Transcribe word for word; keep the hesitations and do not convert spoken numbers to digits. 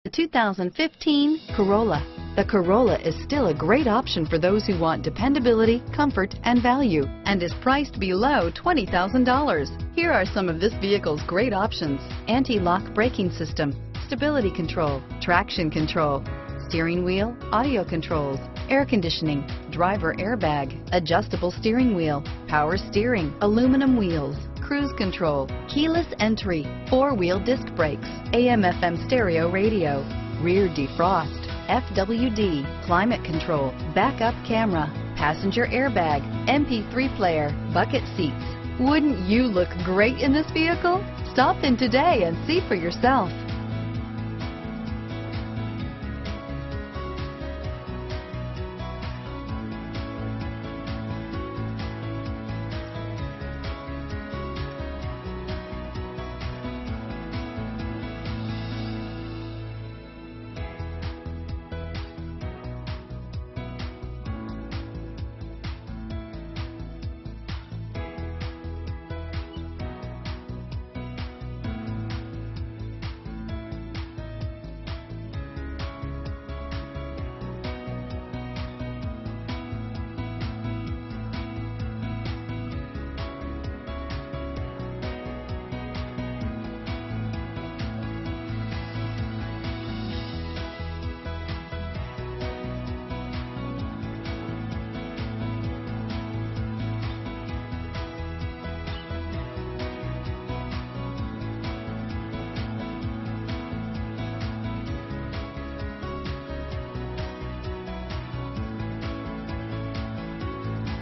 The two thousand fifteen Corolla. The Corolla is still a great option for those who want dependability, comfort, and value, and is priced below twenty thousand dollars. Here are some of this vehicle's great options: anti-lock braking system, stability control, traction control, steering wheel audio controls, air conditioning, driver airbag, adjustable steering wheel, power steering, aluminum wheels, cruise control, keyless entry, four-wheel disc brakes, A M F M stereo radio, rear defrost, F W D, climate control, backup camera, passenger airbag, M P three player, bucket seats. Wouldn't you look great in this vehicle? Stop in today and see for yourself.